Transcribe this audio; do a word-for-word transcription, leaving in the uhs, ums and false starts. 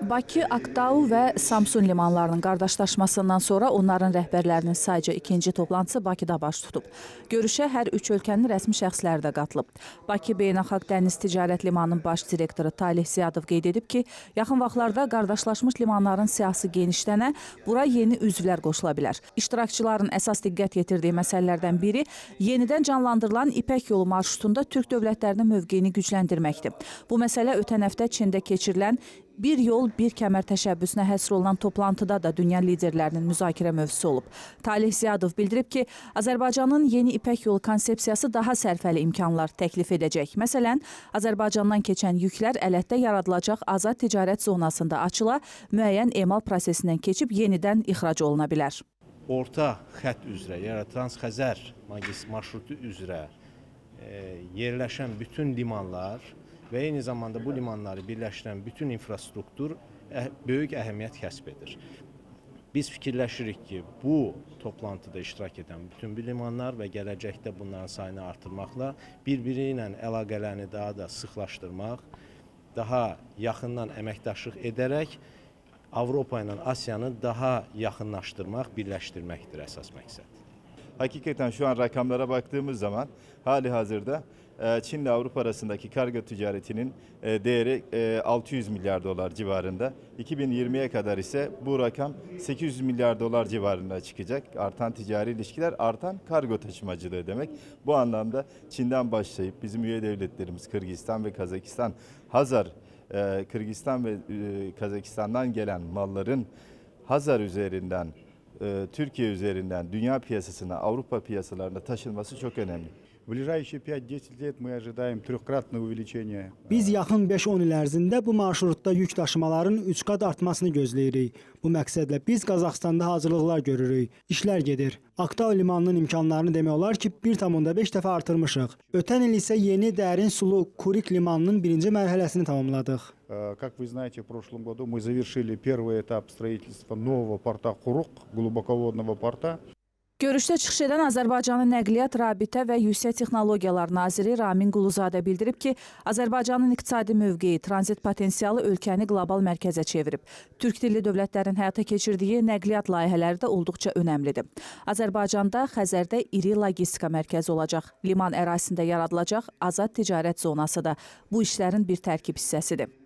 Bakı, Aktau və Samsun limanlarının qardaşlaşmasından sonra onların rəhbərlərinin sayca ikinci toplantısı Bakıda baş tutub. Görüşə hər üç ölkənin rəsmi şəxsləri də qatılıb. Bakı Beynəlxalq Dəniz Ticarət Limanının baş direktoru Talih Ziyadov qeyd edib ki, yaxın vaxtlarda qardaşlaşmış limanların siyasi genişlənə, bura yeni üzvlər qoşula bilər. İştirakçıların əsas diqqət yetirdiyi məsələlərdən biri yenidən canlandırılan İpək yolu marşrutunda Türk dövlətlərinin mövqeyini gücləndirməkdir. Bu məsələ ötən həftə Çində keçirilən Bir yol, bir kəmər təşəbbüsünə həsr olunan toplantıda da dünya liderlərinin müzakirə mövzusu olub. Talih Ziyadov bildirib ki, Azərbaycanın yeni İpək yolu konsepsiyası daha sərfəli imkanlar təklif edəcək. Məsələn, Azərbaycandan keçən yüklər ələtdə yaradılacaq azad ticarət zonasında açıla, müəyyən emal prosesindən keçib yenidən ixrac oluna bilər. Orta xətt üzrə, yəni Transxəzər marşrutu üzrə e, yerləşən bütün limanlar və eyni zamanda bu limanları birləşdirən bütün infrastruktur əh böyük əhəmiyyət kəsb edir. Biz fikirləşirik ki, bu toplantıda iştirak edən bütün bu limanlar və gələcəkdə bunların sayını artırmaqla bir-biri ilə əlaqələrini daha da sıxlaşdırmaq, daha yaxından əməkdaşlıq edərək Avropa ilə Asiyanı daha yaxınlaşdırmaq, birləşdirməkdir əsas məqsəd. Hakikaten şu an rakamlara baktığımız zaman hali hazırda Çin ile Avrupa arasındaki kargo ticaretinin değeri altı yüz milyar dolar civarında. iki bin yirmiye kadar ise bu rakam sekiz yüz milyar dolar civarında çıkacak. Artan ticari ilişkiler, artan kargo taşımacılığı demek. Bu anlamda Çin'den başlayıp bizim üye devletlerimiz Kırgızistan ve Kazakistan, Hazar, Kırgızistan ve Kazakistan'dan gelen malların Hazar üzerinden, Türkiye üzerinden dünya piyasasına, Avrupa piyasalarına taşınması çok önemli. В ближайшие пять-десять лет мы ожидаем трехкратное увеличение. Biz yaxın beş on il ərzində bu marşrutda yük daşımaların üç qat artmasını gözləyirik. Bu məqsədlə biz Qazaxstanda hazırlıqlar görürük. İşlər gedir. Aktau limanının imkanlarını demək olar ki, bir tam onda beş dəfə artırmışıq. Ötən il isə yeni dərin sulu Kurik limanının birinci mərhələsini tamamladıq. Как вы знаете, в прошлом году мы завершили первый этап строительства нового порта Курок, глубоководного порта. Görüşdə çıxış edən Azərbaycanın Nəqliyyat, Rabitə və Yüksək Texnologiyalar Naziri Ramin Quluzadə bildirib ki, Azərbaycanın iqtisadi mövqeyi, tranzit potensialı ölkəni qlobal mərkəzə çevirib. Türk dilli dövlətlərin həyata keçirdiyi nəqliyyat layihələri də olduqca önəmlidir. Azərbaycanda Xəzərdə iri logistika mərkəzi olacaq. Liman ərazisində yaradılacaq azad ticarət zonası da bu işlərin bir tərkib hissəsidir.